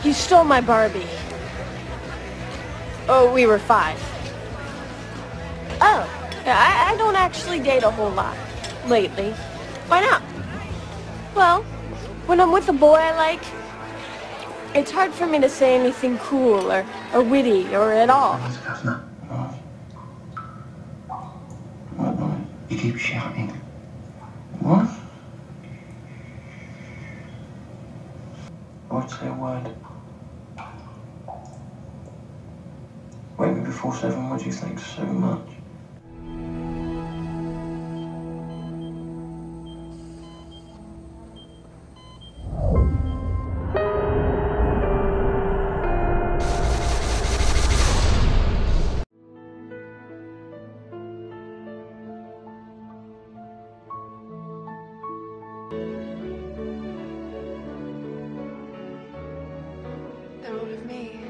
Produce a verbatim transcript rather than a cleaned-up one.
He stole my Barbie. Oh, we were five. Oh, I, I don't actually date a whole lot lately. Why not? Well, when I'm with a boy I like, it's hard for me to say anything cool or, or witty or at all. You keep shouting. What? I won't say a word. Wake me before seven, what do you think so much? They're all of me.